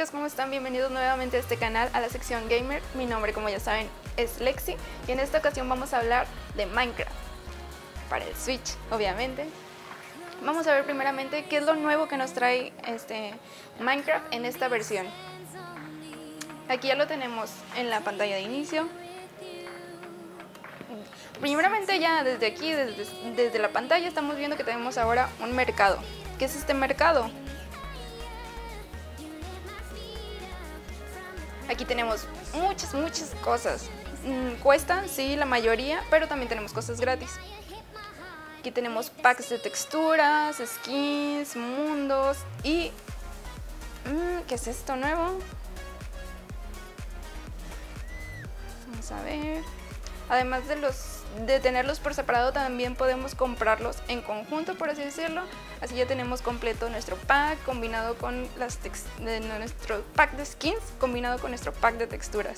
chicos, ¿cómo están? Bienvenidos nuevamente a este canal, a la sección Gamer. Mi nombre, como ya saben, es Lexi y en esta ocasión vamos a hablar de Minecraft para el Switch, obviamente. Vamos a ver primeramente qué es lo nuevo que nos trae Minecraft en esta versión. Aquí ya lo tenemos en la pantalla de inicio. Primeramente ya desde aquí, desde la pantalla, estamos viendo que tenemos ahora un mercado. ¿Qué es este mercado? Aquí tenemos muchas cosas. Cuestan, sí, la mayoría, pero también tenemos cosas gratis. Aquí tenemos packs de texturas, skins, mundos y... ¿qué es esto nuevo? Vamos a ver. Además de tenerlos por separado, también podemos comprarlos en conjunto, por así decirlo. Así ya tenemos completo nuestro pack combinado con nuestro pack de skins combinado con nuestro pack de texturas.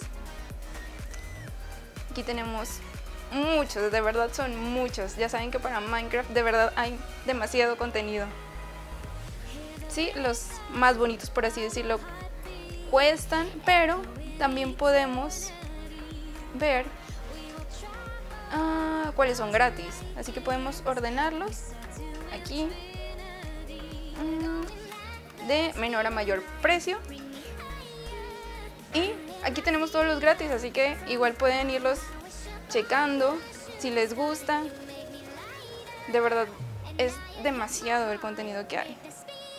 Aquí tenemos muchos, de verdad son muchos. Ya saben que para Minecraft de verdad hay demasiado contenido. Sí, los más bonitos, por así decirlo, cuestan, pero también podemos ver cuáles son gratis, así que podemos ordenarlos aquí de menor a mayor precio, y aquí tenemos todos los gratis, así que igual pueden irlos checando si les gusta. De verdad es demasiado el contenido que hay.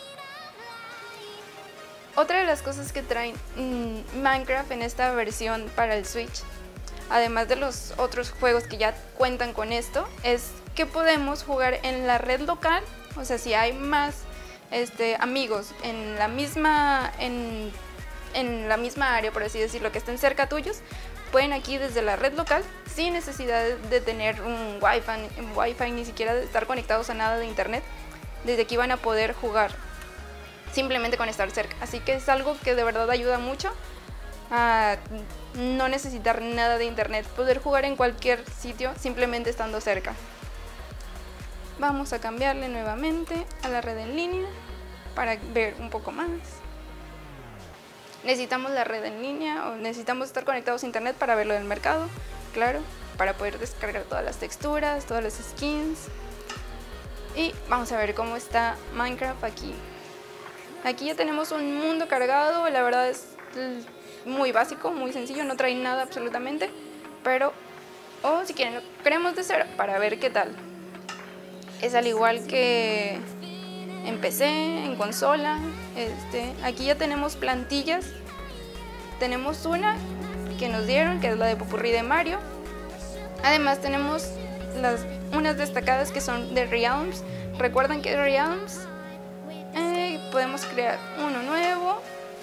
Otra de las cosas que trae Minecraft en esta versión para el Switch, además de los otros juegos que ya cuentan con esto, es que podemos jugar en la red local. O sea, si hay más amigos en la misma área, por así decirlo, que estén cerca tuyos, pueden aquí desde la red local, sin necesidad de tener un wifi, ni siquiera de estar conectados a nada de internet. Desde aquí van a poder jugar simplemente con estar cerca. Así que es algo que de verdad ayuda mucho a no necesitar nada de internet, poder jugar en cualquier sitio simplemente estando cerca. Vamos a cambiarle nuevamente a la red en línea para ver un poco más. Necesitamos la red en línea o necesitamos estar conectados a internet para ver lo del mercado, claro, para poder descargar todas las texturas, todas las skins. Y vamos a ver cómo está Minecraft aquí. Aquí ya tenemos un mundo cargado, la verdad es muy básico, muy sencillo, no trae nada absolutamente, pero si quieren lo creamos de cero para ver qué tal. Es al igual que en PC, en consola. Aquí ya tenemos plantillas. Tenemos una que nos dieron, que es la de Popurrí de Mario. Además tenemos unas destacadas que son de Realms. Recuerden que Realms podemos crear uno nuevo.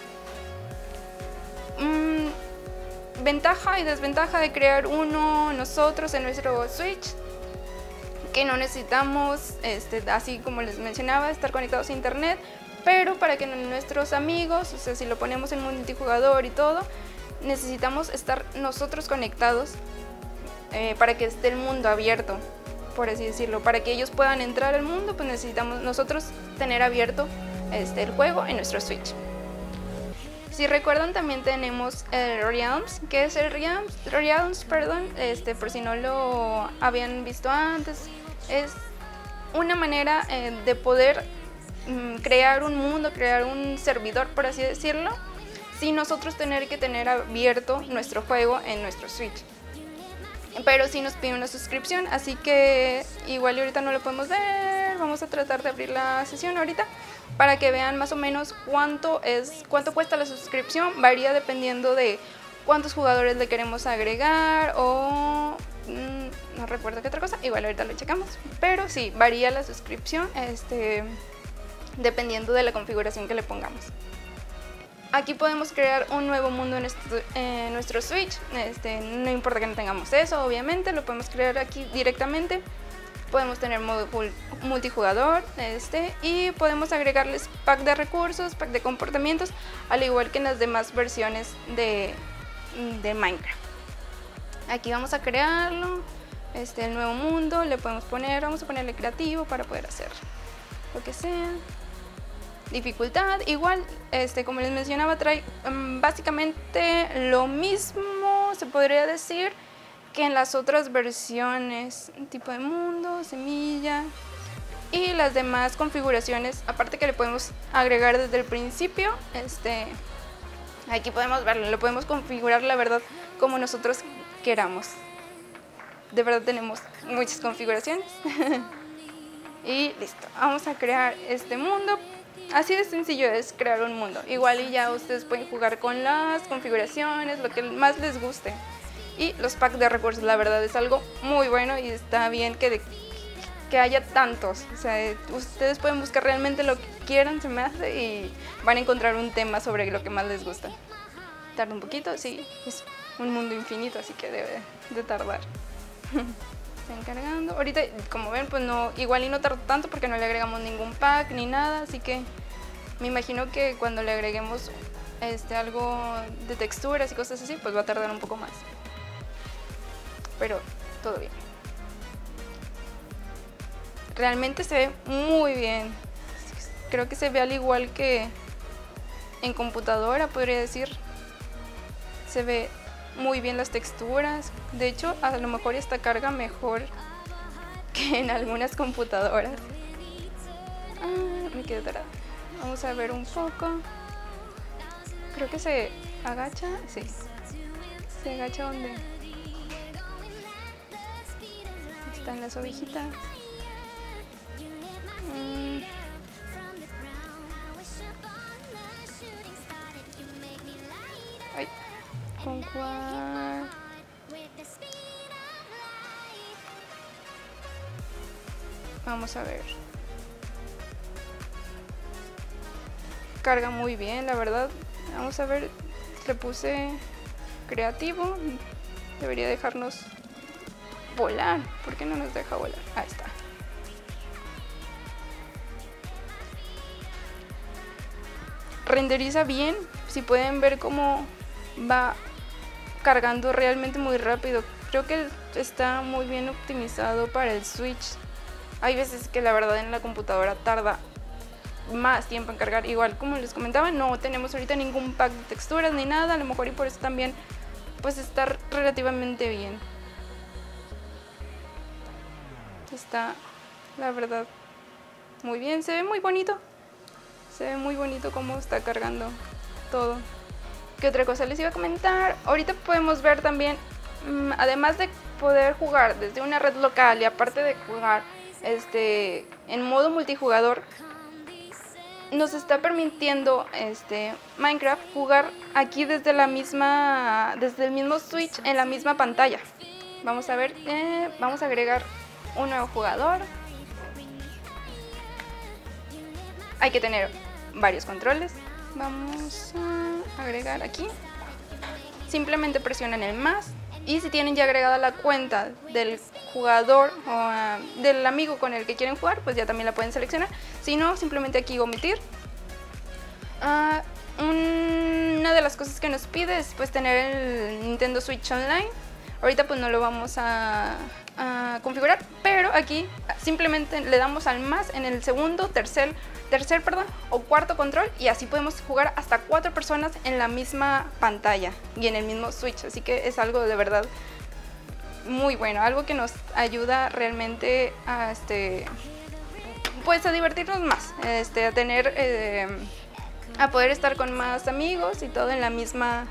Ventaja y desventaja de crear uno nosotros en nuestro Switch, que no necesitamos, así como les mencionaba, estar conectados a internet, pero para que nuestros amigos, o sea, si lo ponemos en multijugador y todo, necesitamos estar nosotros conectados para que esté el mundo abierto, por así decirlo. Para que ellos puedan entrar al mundo, pues necesitamos nosotros tener abierto el juego en nuestro Switch. Si recuerdan, también tenemos el Realms. ¿Qué es el Realms, perdón, por si no lo habían visto antes? Es una manera de poder crear un mundo, crear un servidor, por así decirlo, sin nosotros tener que tener abierto nuestro juego en nuestro Switch. Pero sí nos pide una suscripción, así que igual ahorita no lo podemos ver. Vamos a tratar de abrir la sesión ahorita para que vean más o menos cuánto cuesta la suscripción. Varía dependiendo de cuántos jugadores le queremos agregar o no recuerdo qué otra cosa, igual ahorita lo checamos, pero sí, varía la suscripción dependiendo de la configuración que le pongamos. Aquí podemos crear un nuevo mundo en nuestro Switch. No importa que no tengamos eso, obviamente, lo podemos crear aquí directamente. Podemos tener modo multijugador y podemos agregarles pack de recursos, pack de comportamientos, al igual que en las demás versiones de Minecraft. Aquí vamos a crearlo, el nuevo mundo, vamos a ponerle creativo para poder hacer lo que sea. dificultad. Igual, como les mencionaba, trae básicamente lo mismo, se podría decir, que en las otras versiones, tipo de mundo, semilla y las demás configuraciones, aparte que le podemos agregar desde el principio. Aquí podemos verlo, lo podemos configurar, la verdad, como nosotros queramos. De verdad tenemos muchas configuraciones. Y listo, vamos a crear este mundo. Así de sencillo es crear un mundo. Igual y ya ustedes pueden jugar con las configuraciones, lo que más les guste. Y los packs de recursos, la verdad, es algo muy bueno y está bien que haya tantos. O sea, ustedes pueden buscar realmente lo que quieran, se me hace, y van a encontrar un tema sobre lo que más les gusta. Tarda un poquito, sí, es un mundo infinito, así que debe de tardar. Está encargando. Ahorita, como ven, pues no, igual y no tarda tanto porque no le agregamos ningún pack ni nada, así que me imagino que cuando le agreguemos algo de texturas y cosas así, pues va a tardar un poco más. Pero todo bien. Realmente se ve muy bien. Creo que se ve al igual que en computadora, podría decir. Se ve muy bien las texturas. De hecho, a lo mejor esta carga mejor que en algunas computadoras. Me quedé atorada. Vamos a ver un poco. Creo que se agacha. Sí. Se agacha donde están las ovejitas. Ay, ¿con cuál? Vamos a ver. Carga muy bien, la verdad. Vamos a ver. Le puse creativo. Debería dejarnos volar. ¿Por qué no nos deja volar? Ahí está. Renderiza bien. Si pueden ver cómo va cargando realmente muy rápido. Creo que está muy bien optimizado para el Switch. Hay veces que la verdad en la computadora tarda más tiempo en cargar. Igual como les comentaba, no tenemos ahorita ningún pack de texturas ni nada. A lo mejor y por eso también pues está relativamente bien. Está, la verdad, muy bien. Se ve muy bonito. Se ve muy bonito cómo está cargando todo. ¿Qué otra cosa les iba a comentar? Ahorita podemos ver también, además de poder jugar desde una red local y aparte de jugar en modo multijugador, nos está permitiendo Minecraft jugar aquí desde el mismo Switch en la misma pantalla. Vamos a ver, vamos a agregar un nuevo jugador. Hay que tener varios controles. Vamos a agregar aquí. Simplemente presionan el más. Y si tienen ya agregada la cuenta del jugador o del amigo con el que quieren jugar, pues ya también la pueden seleccionar. Si no, simplemente aquí omitir. Una de las cosas que nos pide es pues tener el Nintendo Switch Online. Ahorita pues no lo vamos a configurar, pero aquí simplemente le damos al más en el segundo, tercer o cuarto control, y así podemos jugar hasta 4 personas en la misma pantalla y en el mismo Switch. Así que es algo de verdad muy bueno, algo que nos ayuda realmente a pues a divertirnos más, a tener a poder estar con más amigos y todo en la misma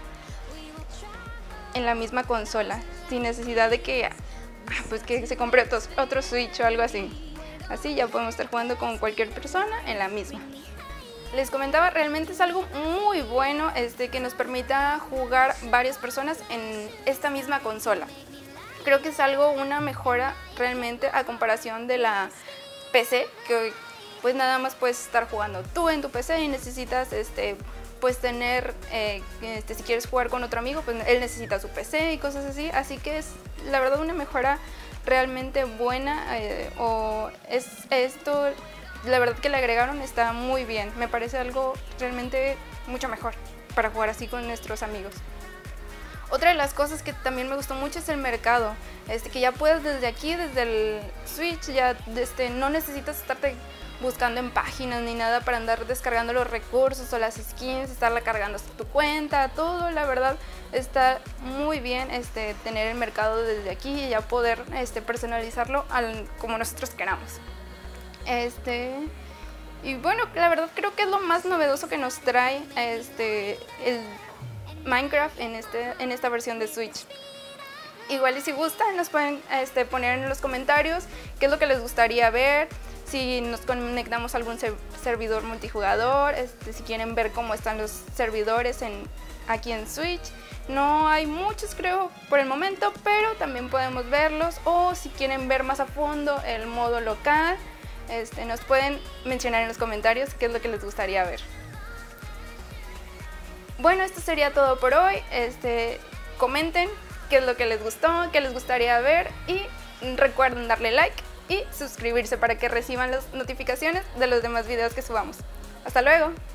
consola, sin necesidad de que pues que se compre otro Switch o algo así. Así ya podemos estar jugando con cualquier persona en la misma. Les comentaba, realmente es algo muy bueno que nos permita jugar varias personas en esta misma consola. Creo que es una mejora realmente a comparación de la PC, que pues nada más puedes estar jugando tú en tu PC y necesitas pues tener, si quieres jugar con otro amigo, pues él necesita su PC y cosas así. Así que es la verdad una mejora realmente buena, la verdad que le agregaron está muy bien. Me parece algo realmente mucho mejor para jugar así con nuestros amigos. Otra de las cosas que también me gustó mucho es el mercado, que ya puedes desde aquí, desde el Switch, ya no necesitas estarte buscando en páginas ni nada para andar descargando los recursos o las skins, estarla cargando hasta tu cuenta, todo. La verdad está muy bien tener el mercado desde aquí y ya poder personalizarlo como nosotros queramos. Y bueno, la verdad creo que es lo más novedoso que nos trae el Minecraft en esta versión de Switch. Igual y si gustan nos pueden poner en los comentarios qué es lo que les gustaría ver, si nos conectamos a algún servidor multijugador, si quieren ver cómo están los servidores aquí en Switch. No hay muchos creo por el momento, pero también podemos verlos, o si quieren ver más a fondo el modo local, nos pueden mencionar en los comentarios qué es lo que les gustaría ver. Bueno, esto sería todo por hoy. Comenten qué es lo que les gustó, qué les gustaría ver, y recuerden darle like y suscribirse para que reciban las notificaciones de los demás videos que subamos. ¡Hasta luego!